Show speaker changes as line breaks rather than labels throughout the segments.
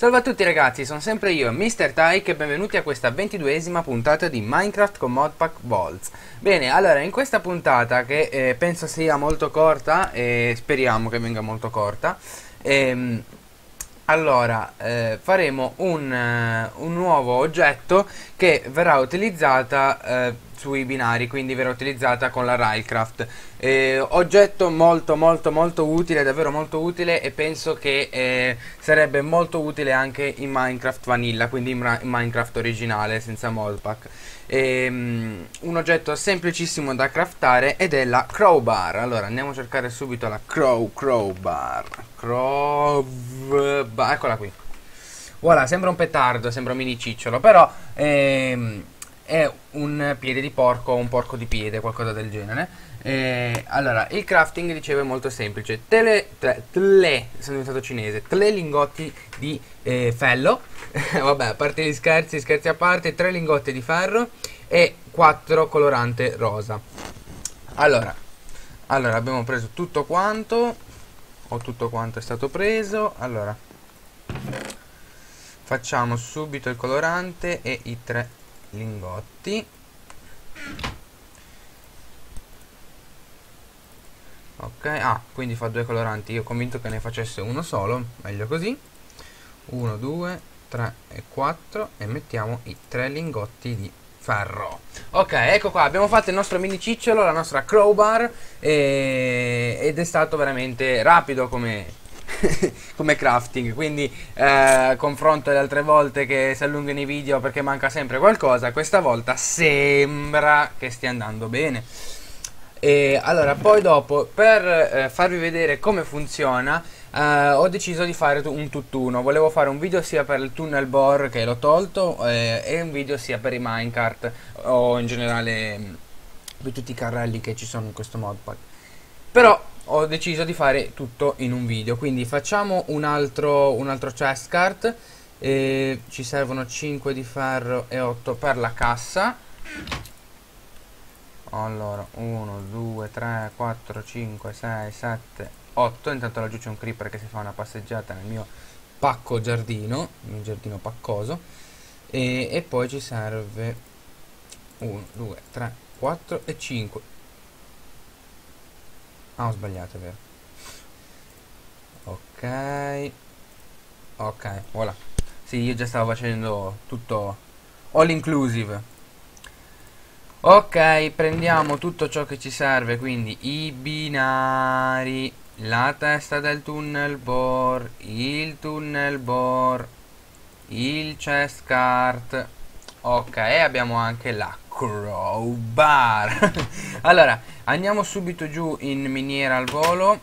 Salve a tutti ragazzi, sono sempre io, Mr. Tyke, e benvenuti a questa 22esima puntata di Minecraft con Modpack Volts. Bene, allora in questa puntata che penso sia molto corta e speriamo che venga molto corta, faremo un nuovo oggetto che verrà utilizzata sui binari, quindi verrà utilizzata con la Railcraft. Oggetto molto utile, davvero molto utile, e penso che sarebbe molto utile anche in Minecraft Vanilla, quindi in Minecraft originale senza modpack. Un oggetto semplicissimo da craftare ed è la crowbar. Allora andiamo a cercare subito la crowbar. Eccola qui. Voilà, sembra un petardo, sembra un mini cicciolo, però è un piede di porco, un porco di piede, qualcosa del genere. Allora, il crafting, dicevo, è molto semplice. Sono diventato cinese, 3 lingotti di fello, vabbè, a parte gli scherzi a parte, 3 lingotti di ferro e 4 colorante rosa. Allora, abbiamo preso tutto quanto, o tutto quanto è stato preso. Allora, facciamo subito il colorante e i 3 lingotti. Ok, quindi fa 2 coloranti. Io convinto che ne facesse uno solo, meglio così. 1, 2, 3 e 4, e mettiamo i 3 lingotti di ferro. Ok, ecco qua, abbiamo fatto il nostro mini cicciolo, la nostra crowbar, ed è stato veramente rapido come come crafting, quindi confronto alle altre volte che si allungano i video perché manca sempre qualcosa, questa volta sembra che stia andando bene. E allora, poi dopo, per farvi vedere come funziona, ho deciso di fare un tutt'uno. Volevo fare un video sia per il tunnel bore, che l'ho tolto, e un video sia per i minecart, o in generale per tutti i carrelli che ci sono in questo modpack. Però ho deciso di fare tutto in un video, quindi facciamo un altro chest cart. Ci servono 5 di ferro e 8 per la cassa. Allora, 1, 2, 3, 4, 5, 6, 7, 8. Intanto laggiù c'è un creeper che si fa una passeggiata nel mio pacco giardino, il mio giardino paccoso. E poi ci serve 1, 2, 3, 4 e 5. Ho sbagliato, è vero. Ok, voilà. Sì, io già stavo facendo tutto all inclusive. Ok, prendiamo tutto ciò che ci serve, quindi i binari, la testa del tunnel bore, il tunnel bore, il chest cart. Ok, abbiamo anche la crowbar. Allora, andiamo subito giù in miniera al volo.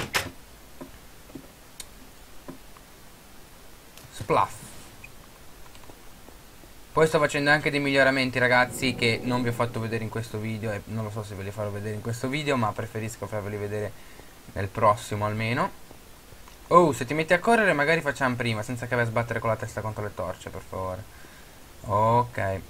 Splaff. Poi sto facendo anche dei miglioramenti ragazzi che non vi ho fatto vedere in questo video, e non lo so se ve li farò vedere in questo video, ma preferisco farveli vedere nel prossimo almeno. Oh, se ti metti a correre magari facciamo prima, senza che vai a sbattere con la testa contro le torce, per favore. Ok.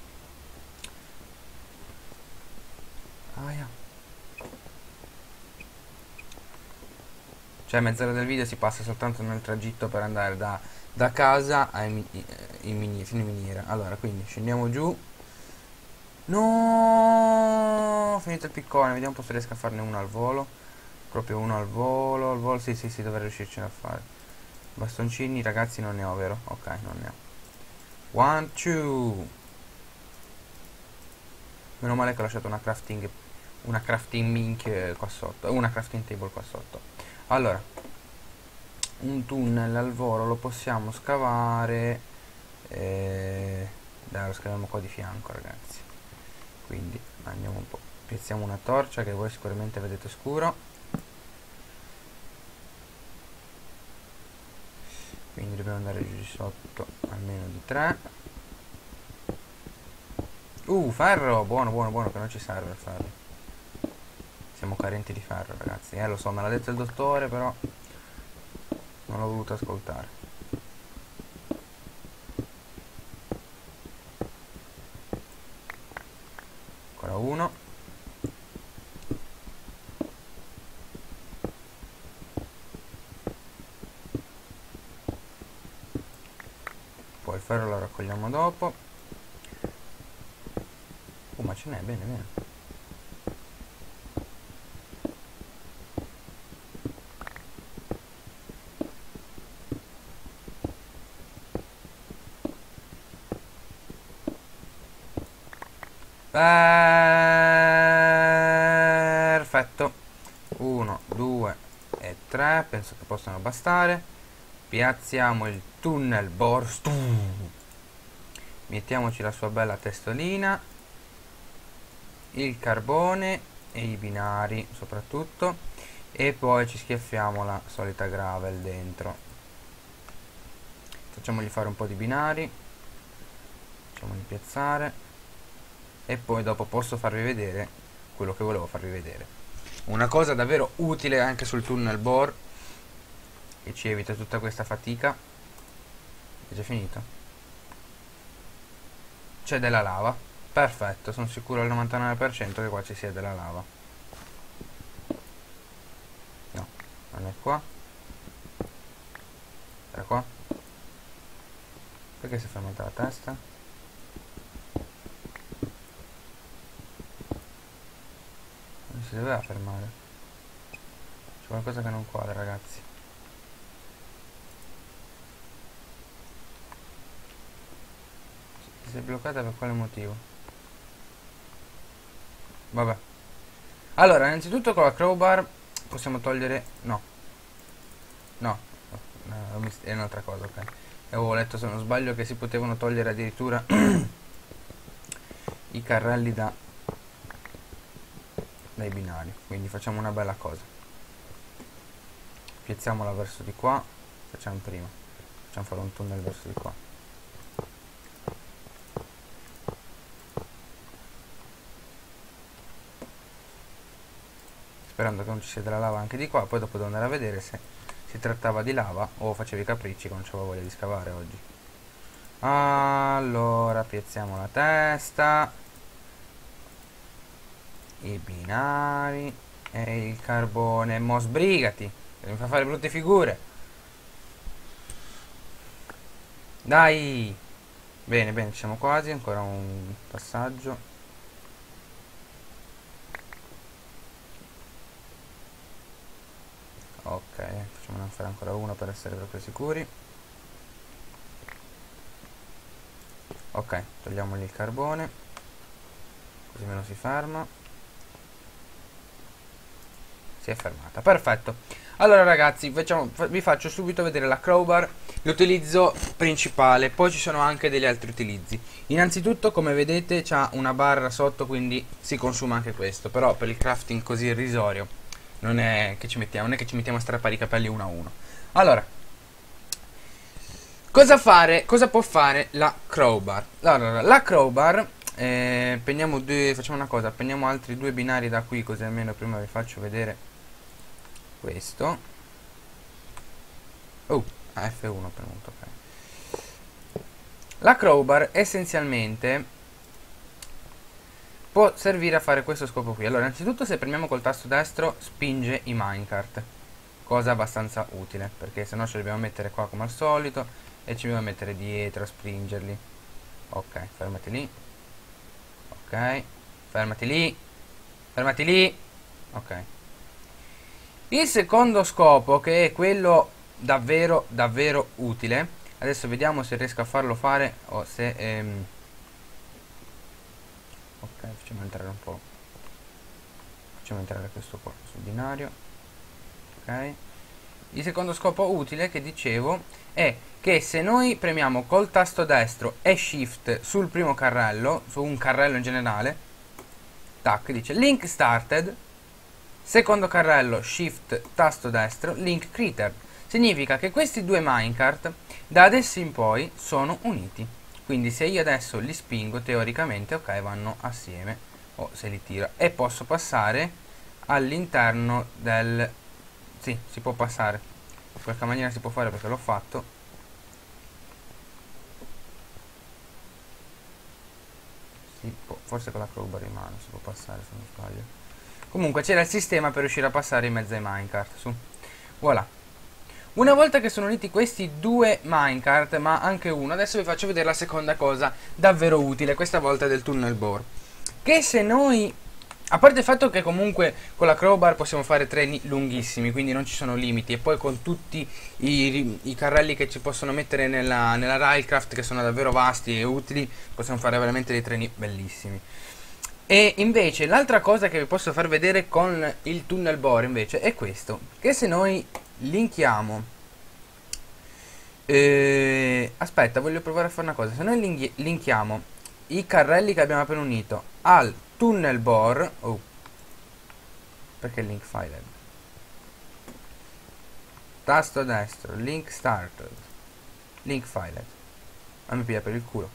Cioè mezz'ora del video si passa soltanto nel tragitto per andare da casa fino in miniera. Allora, quindi scendiamo giù. No, ho finito il piccone. Vediamo un po' se riesco a farne uno al volo. Proprio uno al volo. Al volo, sì, dovrei riuscircene a fare. Bastoncini, ragazzi, non ne ho, vero? Ok, non ne ho. 1, 2. Meno male che ho lasciato una crafting mink qua sotto. Una crafting table qua sotto. Allora, un tunnel al volo lo possiamo scavare. Dai, lo scaviamo qua di fianco, ragazzi. Quindi andiamo un po'. Piazziamo una torcia che voi sicuramente vedete scuro. Quindi dobbiamo andare giù di sotto almeno di 3. Ferro! Buono, che non ci serve il ferro. Siamo carenti di ferro, ragazzi. Lo so, me l'ha detto il dottore, però non l'ho voluto ascoltare. Ancora uno. raccogliamo dopo. Ma ce n'è, bene, bene. Perfetto. 1, 2 e 3, penso che possano bastare. Piazziamo il tunnel bore. Mettiamoci la sua bella testolina, il carbone e i binari soprattutto, e poi ci schiaffiamo la solita gravel dentro. Facciamogli fare un po' di binari, facciamoli piazzare, e poi dopo posso farvi vedere quello che volevo farvi vedere. Una cosa davvero utile anche sul tunnel bore, che ci evita tutta questa fatica. È già finito? C'è della lava. Perfetto, sono sicuro al 99% che qua ci sia della lava. No, non è qua. Era qua. Perché si è fermata la testa? Non si doveva fermare. C'è qualcosa che non quadra, ragazzi. Si è bloccata per quale motivo? Vabbè. Allora, innanzitutto con la crowbar possiamo togliere... No. No. È un'altra cosa, ok. Avevo letto, se non sbaglio, che si potevano togliere addirittura i carrelli dai binari. Quindi facciamo una bella cosa. Piazziamola verso di qua. Facciamo prima. Facciamo fare un tunnel verso di qua. Sperando che non ci sia della lava anche di qua. Poi dopo devo andare a vedere se si trattava di lava o facevo i capricci che non c'avevo voglia di scavare oggi. Allora, piazziamo la testa, i binari e il carbone. Mo sbrigati, mi fa fare brutte figure. Dai! Bene, bene, ci siamo quasi. Ancora un passaggio. Ok, facciamone fare ancora uno per essere proprio sicuri. Ok, togliamogli il carbone, così meno si ferma. Si è fermata, perfetto. Allora ragazzi, vi faccio subito vedere la crowbar, l'utilizzo principale. Poi ci sono anche degli altri utilizzi. Innanzitutto, come vedete, c'ha una barra sotto, quindi si consuma anche questo. Però per il crafting così irrisorio non è che ci mettiamo, non è che ci mettiamo a strappare i capelli uno a uno. Allora, cosa può fare la crowbar? Allora, la crowbar, facciamo una cosa, prendiamo altri due binari da qui, così almeno prima vi faccio vedere questo. F1 premuto, ok. La crowbar essenzialmente può servire a fare questo scopo qui. Allora, innanzitutto, se premiamo col tasto destro spinge i minecart, cosa abbastanza utile, perché sennò ce li dobbiamo mettere qua come al solito e ci dobbiamo mettere dietro a spingerli. Ok, fermati lì. Ok, fermati lì. Fermati lì. Ok. Il secondo scopo, che è quello davvero davvero utile, adesso vediamo se riesco a farlo fare o se ok, facciamo entrare un po', facciamo entrare questo qua sul binario. Ok, il secondo scopo utile che dicevo è che se noi premiamo col tasto destro e shift sul primo carrello, su un carrello in generale, tac, dice link started. Secondo carrello, shift, tasto destro, link created. Significa che questi due minecart da adesso in poi sono uniti. Quindi se io adesso li spingo, teoricamente, ok, vanno assieme. O se li tiro. E posso passare all'interno del... Sì, si può passare. In qualche maniera si può fare perché l'ho fatto. Si può, forse con la crowbar in mano si può passare, se non sbaglio. Comunque c'era il sistema per riuscire a passare in mezzo ai minecart, su. Voilà. Una volta che sono uniti questi due minecart, ma anche uno, adesso vi faccio vedere la seconda cosa davvero utile, questa volta del tunnel bore. Che se noi, a parte il fatto che comunque con la crowbar possiamo fare treni lunghissimi, quindi non ci sono limiti, e poi con tutti i carrelli che ci possono mettere nella Railcraft, che sono davvero vasti e utili, possiamo fare veramente dei treni bellissimi. E invece l'altra cosa che vi posso far vedere con il tunnel bore invece è questo, che se noi linkiamo, aspetta, voglio provare a fare una cosa. Se noi linkiamo i carrelli che abbiamo appena unito al tunnel bore, perché link file, tasto destro, link started, link file, a me piglia per il culo,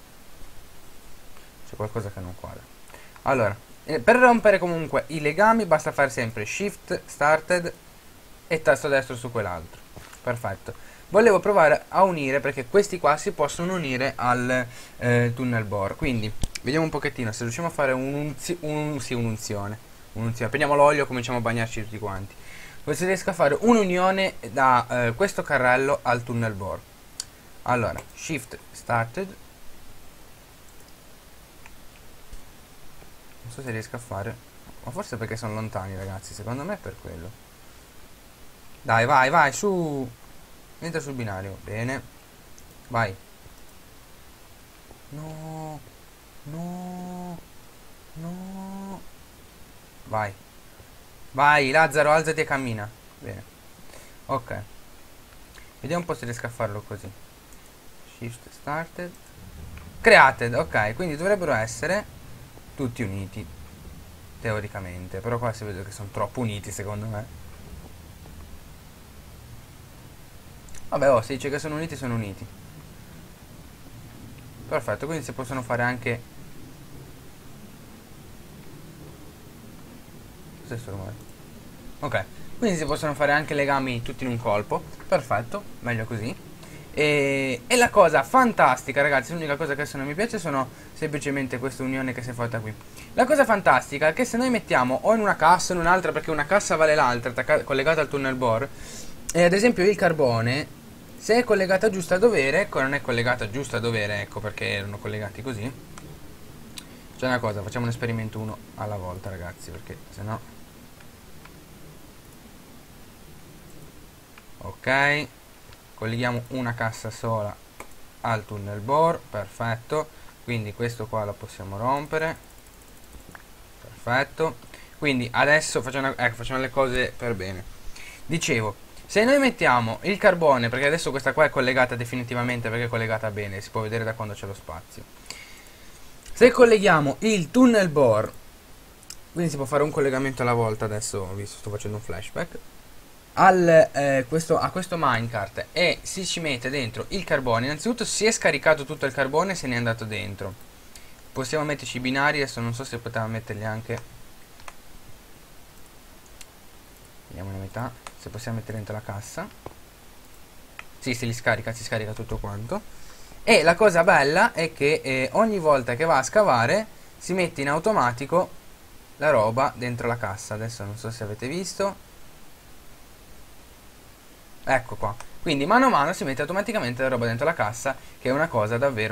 c'è qualcosa che non quadra. Allora, per rompere comunque i legami basta fare sempre shift started e tasto destro su quell'altro. Perfetto. Volevo provare a unire, perché questi qua si possono unire al tunnel bore. Quindi vediamo un pochettino se riusciamo a fare un'unzione. Prendiamo l'olio e cominciamo a bagnarci tutti quanti. Se riesco a fare un'unione da questo carrello al tunnel bore. Allora, shift started. Non so se riesco a fare, ma forse perché sono lontani, ragazzi. Secondo me è per quello. Dai, vai, vai, su. Entra sul binario. Bene. Vai. No. No. No. Vai. Vai, Lazzaro, alzati e cammina. Bene. Ok. Vediamo un po' se riesco a farlo così. Shift started. Created, ok. Quindi dovrebbero essere tutti uniti, teoricamente. Però qua si vede che sono troppo uniti, secondo me. Vabbè, si dice che sono uniti, sono uniti. Perfetto, quindi si possono fare anche... Cos'è sto rumore? Ok, quindi si possono fare anche legami tutti in un colpo. Perfetto, meglio così. E la cosa fantastica, ragazzi, l'unica cosa che adesso non mi piace sono semplicemente questa unione che si è fatta qui. La cosa fantastica è che se noi mettiamo o in una cassa o in un'altra, perché una cassa vale l'altra, collegata al tunnel bore, e ad esempio il carbone, se è collegata giusta a dovere, ecco, non è collegata giusta a dovere, ecco perché erano collegati così. C'è una cosa, facciamo un esperimento uno alla volta, ragazzi, perché sennò... Ok, colleghiamo una cassa sola al tunnel bore, perfetto. Quindi questo qua lo possiamo rompere, perfetto. Quindi adesso facciamo le cose per bene. Dicevo, se noi mettiamo il carbone, perché adesso questa qua è collegata definitivamente, perché è collegata bene, si può vedere da quando c'è lo spazio. Se colleghiamo il tunnel bore, quindi si può fare un collegamento alla volta, adesso visto sto facendo un flashback, a questo minecart, e si ci mette dentro il carbone. Innanzitutto si è scaricato tutto il carbone e se n'è andato dentro. Possiamo metterci i binari, adesso non so se potevamo metterli anche, vediamo la metà, se possiamo mettere dentro la cassa. Sì, si scarica tutto quanto. E la cosa bella è che ogni volta che va a scavare si mette in automatico la roba dentro la cassa. Adesso non so se avete visto, ecco qua. Quindi mano a mano si mette automaticamente la roba dentro la cassa, che è una cosa davvero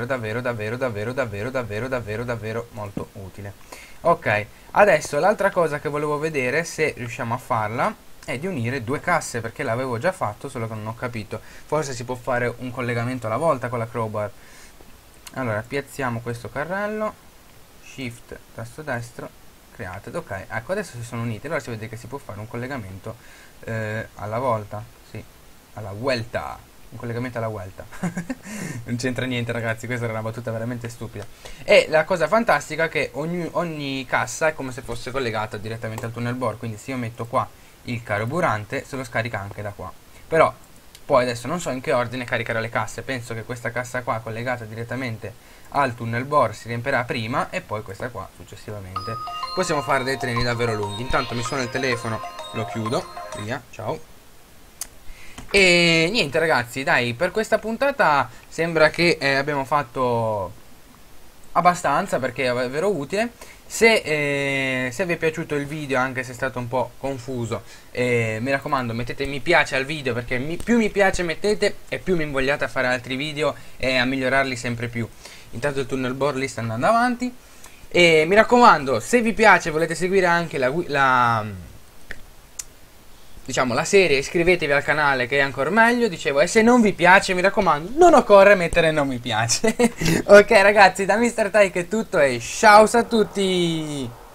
molto utile. Ok, adesso l'altra cosa che volevo vedere, se riusciamo a farla, è di unire due casse, perché l'avevo già fatto, solo che non ho capito. Forse si può fare un collegamento alla volta con la crowbar. Allora, piazziamo questo carrello, shift, tasto destro, created. Ok, ecco, adesso si sono uniti. Allora si vede che si può fare un collegamento alla volta. Sì, alla vuelta. Un collegamento alla vuelta. Non c'entra niente, ragazzi, questa era una battuta veramente stupida. E la cosa fantastica è che ogni cassa è come se fosse collegata direttamente al tunnel bore. Quindi se io metto qua il carburante, se lo scarica anche da qua. Però poi adesso non so in che ordine caricare le casse. Penso che questa cassa qua collegata direttamente al tunnel bore si riempirà prima, e poi questa qua successivamente. Possiamo fare dei treni davvero lunghi. Intanto mi suona il telefono, lo chiudo, via, ciao. E niente, ragazzi, dai, per questa puntata sembra che abbiamo fatto abbastanza perché è davvero utile. Se vi è piaciuto il video, anche se è stato un po' confuso, mi raccomando, mettete mi piace al video, perché più mi piace mettete e più mi invogliate a fare altri video e a migliorarli sempre più. Intanto il tunnel board lì sta andando avanti. E mi raccomando, se vi piace, volete seguire anche diciamo la serie, iscrivetevi al canale che è ancora meglio, dicevo, e se non vi piace, mi raccomando, non occorre mettere non mi piace. Ok ragazzi, da Mr. Tyke è tutto e ciao a tutti!